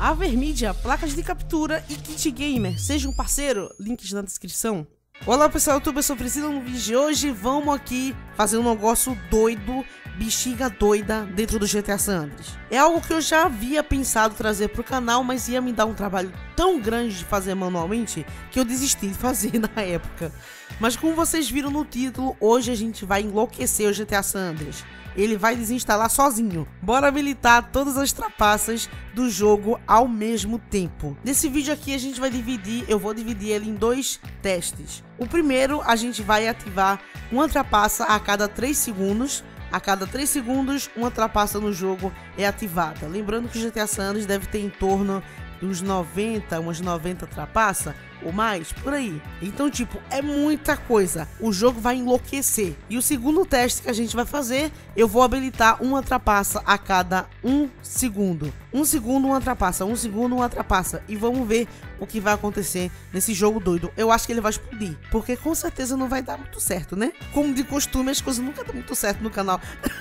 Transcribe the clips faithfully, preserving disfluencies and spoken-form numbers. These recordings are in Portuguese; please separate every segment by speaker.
Speaker 1: Avermídia, placas de captura e kit gamer. Seja um parceiro, links na descrição. Olá pessoal, eu sou Priscila. No vídeo de hoje vamos aqui fazer um negócio doido, bexiga doida dentro do G T A San Andreas. É algo que eu já havia pensado trazer pro canal, mas ia me dar um trabalho tão grande de fazer manualmente que eu desisti de fazer na época. Mas como vocês viram no título, hoje a gente vai enlouquecer o G T A San Andreas. Ele vai desinstalar sozinho. Bora habilitar todas as trapaças do jogo ao mesmo tempo. Nesse vídeo aqui a gente vai dividir, eu vou dividir ele em dois testes. O primeiro, a gente vai ativar uma trapaça a cada três segundos. A cada três segundos, uma trapaça no jogo é ativada. Lembrando que o G T A San Andreas deve ter em torno dos noventa, umas noventa trapaças ou mais, por aí. Então, tipo, é muita coisa. O jogo vai enlouquecer. E o segundo teste que a gente vai fazer, eu vou habilitar uma trapaça a cada um segundo. Um segundo, uma trapaça. Um segundo, uma trapaça. E vamos ver o que vai acontecer nesse jogo doido. Eu acho que ele vai explodir, porque com certeza não vai dar muito certo, né? Como de costume, as coisas nunca dão muito certo no canal.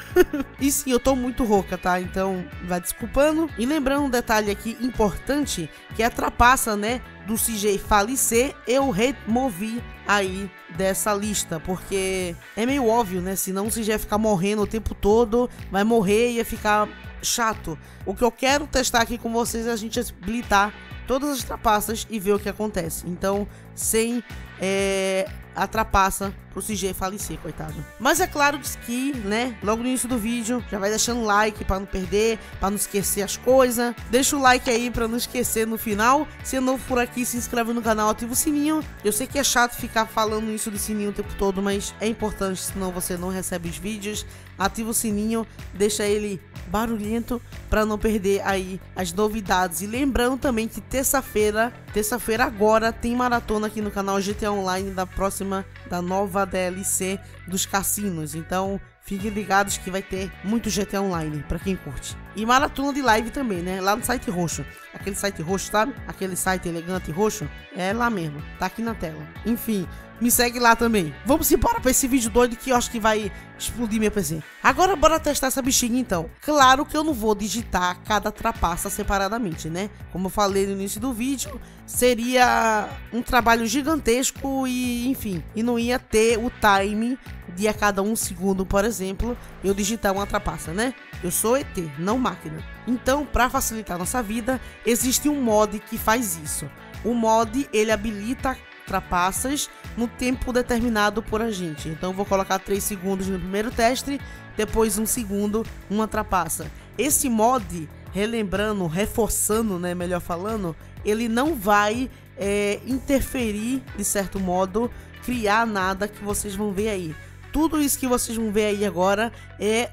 Speaker 1: E sim, eu tô muito rouca, tá? Então, vai desculpando. E lembrando um detalhe aqui importante, que a trapaça, né, do C J falecer, eu removi aí dessa lista, porque é meio óbvio, né? Senão o C J ia ficar morrendo o tempo todo, vai morrer e ia ficar chato. O que eu quero testar aqui com vocês é a gente habilitar todas as trapaças e ver o que acontece. Então, sem é, a trapaça pro C J falecer, coitado. Mas é claro que, né, logo no início do vídeo, já vai deixando um like pra não perder, pra não esquecer as coisas. Deixa o like aí pra não esquecer no final. Se é novo por aqui, se inscreve no canal, ativa o sininho. Eu sei que é chato ficar falando isso de sininho o tempo todo, mas é importante, senão você não recebe os vídeos. Ativa o sininho, deixa ele barulhento pra não perder aí as novidades. E lembrando também que terça-feira, terça-feira agora, tem maratona aqui no canal G T A Online da próxima, da nova D L C dos cassinos. Então fiquem ligados que vai ter muito G T A Online pra quem curte. E maratona de live também, né? Lá no site roxo. Aquele site roxo, sabe? Aquele site elegante roxo. É lá mesmo. Tá aqui na tela. Enfim, me segue lá também. Vamos embora pra esse vídeo doido que eu acho que vai explodir meu P C. Agora bora testar essa bichinha então. Claro que eu não vou digitar cada trapaça separadamente, né? Como eu falei no início do vídeo, seria um trabalho gigantesco e enfim, e não ia ter o time de a cada um segundo, por exemplo, eu digitar uma trapaça, né? Eu sou E T, não máquina. Então, para facilitar nossa vida, existe um mod que faz isso. O mod, ele habilita trapaças no tempo determinado por a gente. Então eu vou colocar três segundos no primeiro teste, depois um segundo, uma trapaça. Esse mod, relembrando, reforçando, né, melhor falando, ele não vai é, interferir, de certo modo, criar nada que vocês vão ver aí. Tudo isso que vocês vão ver aí agora é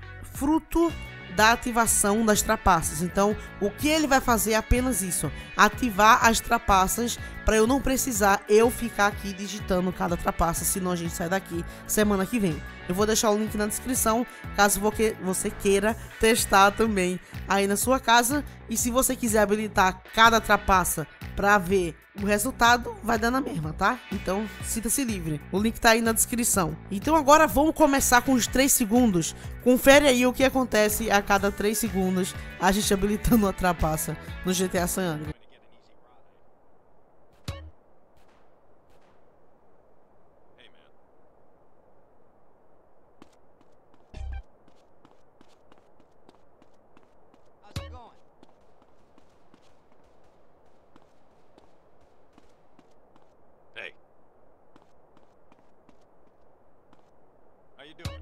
Speaker 1: fruto da ativação das trapaças. Então, o que ele vai fazer é apenas isso: ativar as trapaças para eu não precisar eu ficar aqui digitando cada trapaça, senão a gente sai daqui semana que vem. Eu vou deixar o link na descrição, caso você queira testar também aí na sua casa. E se você quiser habilitar cada trapaça para ver o resultado, vai dar na mesma, tá? Então, sinta-se livre. O link tá aí na descrição. Então agora vamos começar com os três segundos. Confere aí o que acontece a cada três segundos a gente habilitando a trapaça no G T A San Andreas.
Speaker 2: Hey. How you doing?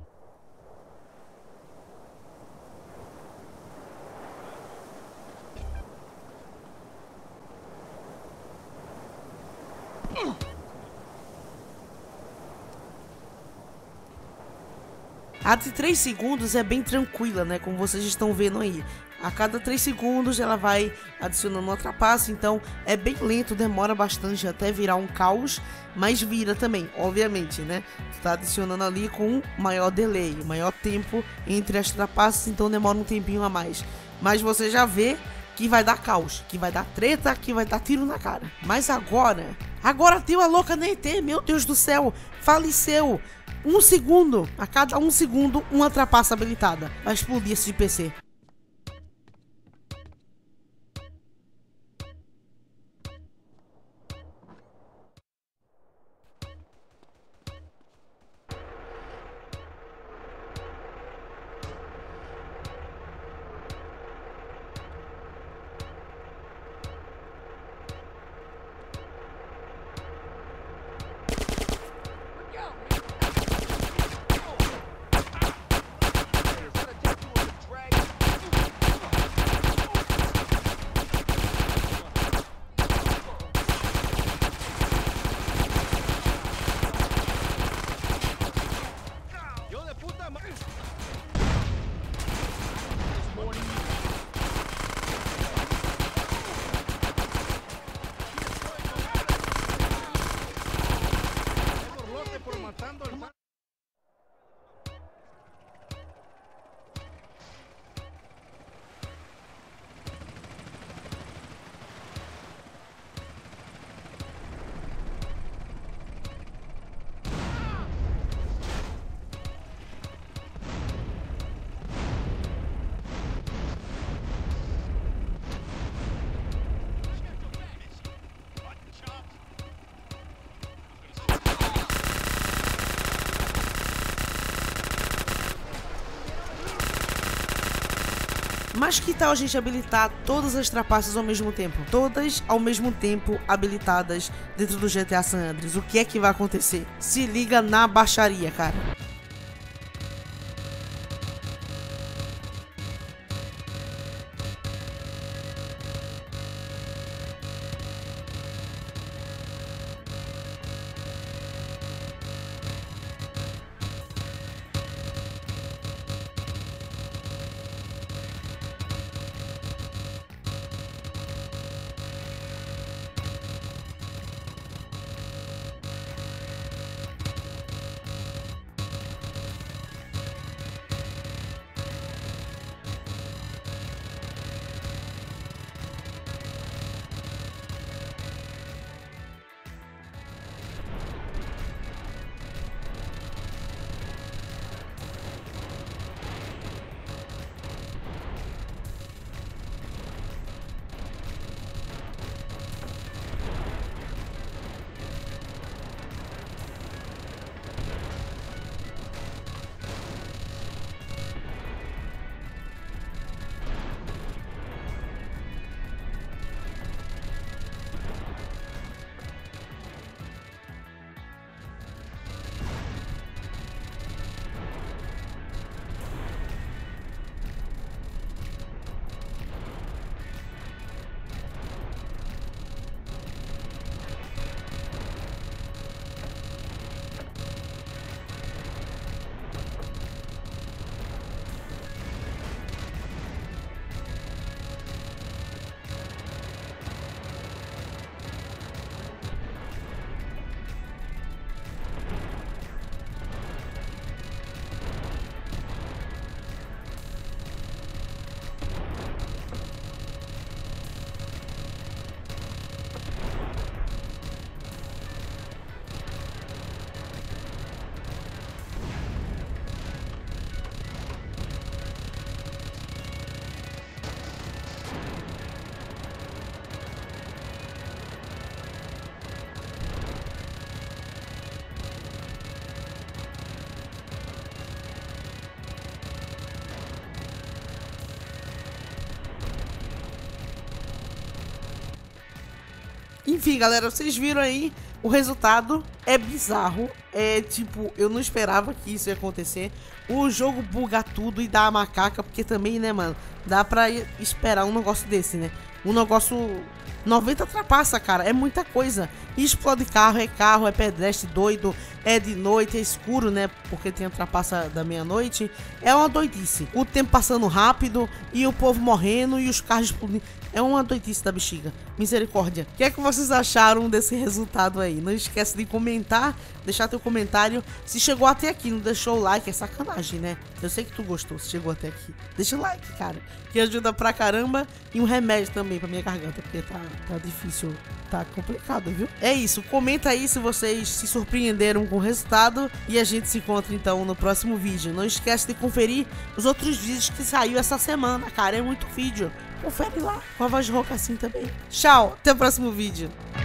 Speaker 1: A de três segundos é bem tranquila, né? Como vocês estão vendo aí. A cada três segundos ela vai adicionando uma trapaça, então é bem lento, demora bastante até virar um caos, mas vira também, obviamente, né? Tá adicionando ali com maior delay, maior tempo entre as trapaças, então demora um tempinho a mais. Mas você já vê que vai dar caos, que vai dar treta, que vai dar tiro na cara. Mas agora, agora tem uma louca na E T, meu Deus do céu, faleceu. Um segundo, a cada um segundo, uma trapaça habilitada. Vai explodir esse P C. Mas que tal a gente habilitar todas as trapaças ao mesmo tempo? Todas ao mesmo tempo habilitadas dentro do G T A San Andreas. O que é que vai acontecer? Se liga na baixaria, cara. Enfim, galera, vocês viram aí, o resultado é bizarro. É tipo, eu não esperava que isso ia acontecer. O jogo buga tudo e dá a macaca, porque também, né, mano, dá pra esperar um negócio desse, né? Um negócio... noventa trapaça, cara, é muita coisa. Explode carro, é carro, é pedestre doido, é de noite, é escuro, né? Porque tem a trapaça da meia-noite. É uma doidice. O tempo passando rápido e o povo morrendo e os carros explodindo. É uma doidice da bexiga. Misericórdia. O que é que vocês acharam desse resultado aí? Não esquece de comentar, deixar teu comentário. Se chegou até aqui, não deixou o like, é sacanagem, né? Eu sei que tu gostou, se chegou até aqui. Deixa o like, cara, que ajuda pra caramba. E um remédio também pra minha garganta, porque tá, tá difícil, tá complicado, viu? É isso, comenta aí se vocês se surpreenderam com o resultado. E a gente se encontra então no próximo vídeo. Não esquece de conferir os outros vídeos que saiu essa semana, cara, é muito vídeo. Confere lá, com a voz rouca assim também. Tchau, até o próximo vídeo.